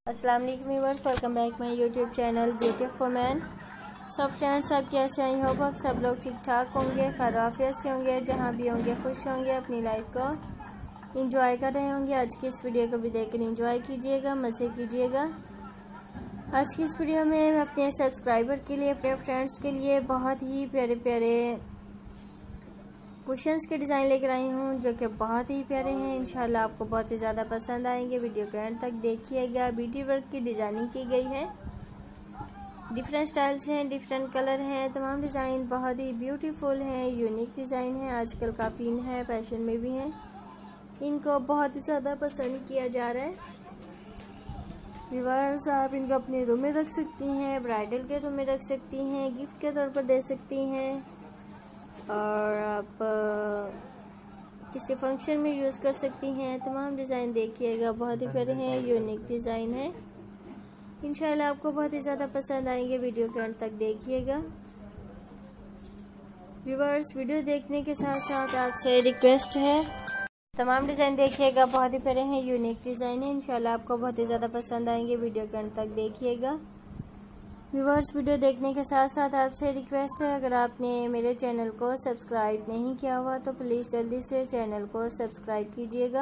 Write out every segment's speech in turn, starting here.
अस्सलाम वालेकुम viewers, welcome back my YouTube channel beauty for man. सब फ्रेंड्स, आप कैसे आई होप आप सब लोग ठीक ठाक होंगे, खैरियत से होंगे, जहाँ भी होंगे खुश होंगे, अपनी लाइफ को इंजॉय कर रहे होंगे। आज की इस वीडियो को भी देखकर इंजॉय कीजिएगा, मज़े कीजिएगा। आज की इस वीडियो में मैं अपने सब्सक्राइबर के लिए, अपने फ्रेंड्स के लिए बहुत ही प्यारे प्यारे कुशन्स के डिज़ाइन लेकर आई हूँ, जो कि बहुत ही प्यारे हैं। इंशाल्लाह आपको बहुत ही ज़्यादा पसंद आएंगे। वीडियो के एंड तक देखिएगा। बीटी वर्क की डिज़ाइनिंग की गई है, डिफरेंट स्टाइल्स हैं, डिफरेंट कलर हैं, तमाम डिज़ाइन बहुत ही ब्यूटीफुल हैं, यूनिक डिज़ाइन है। आजकल काफ़ी इन है, फैशन में भी हैं, इनको बहुत ही ज़्यादा पसंद किया जा रहा है। व्यूअर्स, आप इनको अपने रूम में रख सकती हैं, ब्राइडल के रूम में रख सकती हैं, गिफ्ट के तौर पर दे सकती हैं, और आप किसी फंक्शन में यूज़ कर सकती हैं। तमाम डिज़ाइन देखिएगा, बहुत ही प्यारे हैं, यूनिक डिज़ाइन है। इंशाल्लाह आपको बहुत ही ज़्यादा पसंद आएंगे। वीडियो के अंत तक देखिएगा। व्यूअर्स, वीडियो देखने के साथ साथ आपसे रिक्वेस्ट है, तमाम डिज़ाइन देखिएगा, बहुत ही प्यारे हैं, यूनिक डिज़ाइन है। इंशाल्लाह आपको बहुत ही ज़्यादा पसंद आएंगे। वीडियो के अंत तक देखिएगा। व्यूअर्स, वीडियो देखने के साथ साथ आपसे रिक्वेस्ट है, अगर आपने मेरे चैनल को सब्सक्राइब नहीं किया हुआ तो प्लीज़ जल्दी से चैनल को सब्सक्राइब कीजिएगा।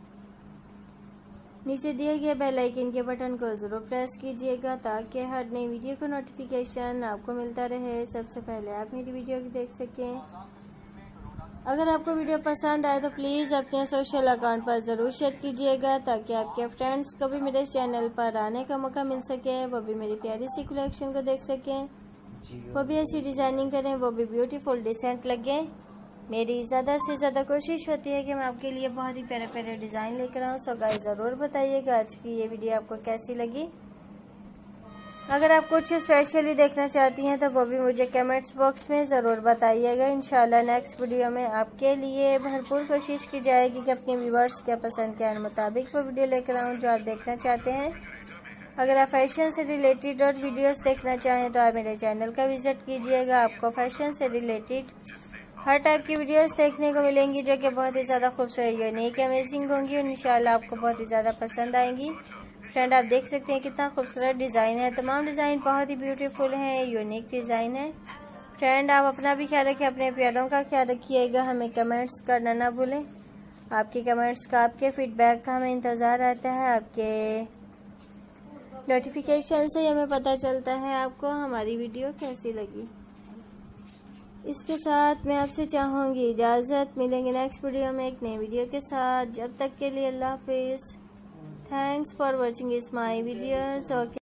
नीचे दिए गए बेल आइकन के बटन को ज़रूर प्रेस कीजिएगा, ताकि हर नई वीडियो का नोटिफिकेशन आपको मिलता रहे, सबसे पहले आप मेरी वीडियो को देख सकें। अगर आपको वीडियो पसंद आए तो प्लीज़ अपने सोशल अकाउंट पर ज़रूर शेयर कीजिएगा, ताकि आपके फ्रेंड्स को भी मेरे चैनल पर आने का मौका मिल सके, वो भी मेरी प्यारी सी कलेक्शन को देख सकें, वो भी ऐसी डिज़ाइनिंग करें, वो भी ब्यूटीफुल डिसेंट लगे। मेरी ज़्यादा से ज़्यादा कोशिश होती है कि मैं आपके लिए बहुत ही प्यारे प्यारे डिज़ाइन लेकर आऊँ। सो गाइस, ज़रूर बताइएगा आज की ये वीडियो आपको कैसी लगी। अगर आप कुछ स्पेशली देखना चाहती हैं तो वो भी मुझे कमेंट्स बॉक्स में ज़रूर बताइएगा। इंशाल्लाह नेक्स्ट वीडियो में आपके लिए भरपूर कोशिश की जाएगी कि अपने व्यूवर्स के पसंद के मुताबिक वो वीडियो लेकर आऊँ जो आप देखना चाहते हैं। अगर आप फैशन से रिलेटेड और वीडियोस देखना चाहें तो आप मेरे चैनल का विजिट कीजिएगा। आपको फैशन से रिलेटेड हर टाइप की वीडियोस देखने को मिलेंगी, जो कि बहुत ही ज़्यादा खूबसूरत, यूनिक, अमेजिंग होंगी, और इंशाल्लाह आपको बहुत ही ज़्यादा पसंद आएंगी। फ्रेंड, आप देख सकते हैं कितना खूबसूरत डिज़ाइन है। तमाम डिज़ाइन बहुत ही ब्यूटीफुल हैं, यूनिक डिज़ाइन है। फ्रेंड, आप अपना भी ख्याल रखें, अपने प्यारों का ख्याल रखिएगा। हमें कमेंट्स करना ना भूलें। आपके कमेंट्स का, आपके फीडबैक का हमें इंतज़ार रहता है। आपके नोटिफिकेशन से हमें पता चलता है आपको हमारी वीडियो कैसी लगी। इसके साथ मैं आपसे चाहूँगी इजाज़त। मिलेंगे नेक्स्ट वीडियो में एक नई वीडियो के साथ। जब तक के लिए अल्लाह हाफिज़। Thanks for watching is my videos. Okay.